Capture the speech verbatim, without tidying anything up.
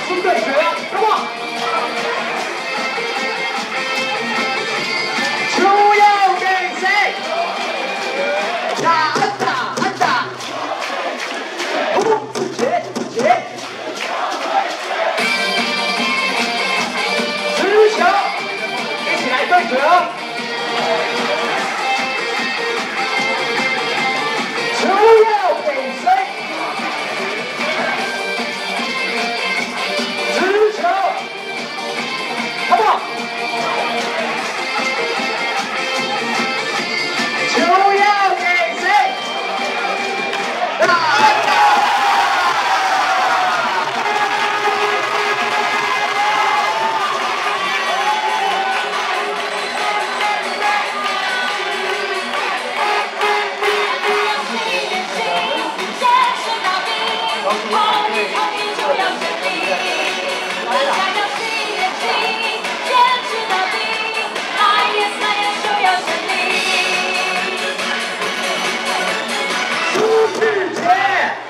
新对决 ，Come on！ 球要给谁？打安打安打，不解解，持球，一起来对决哦！球要给谁？ 好不好？球要给谁？打安打！世界。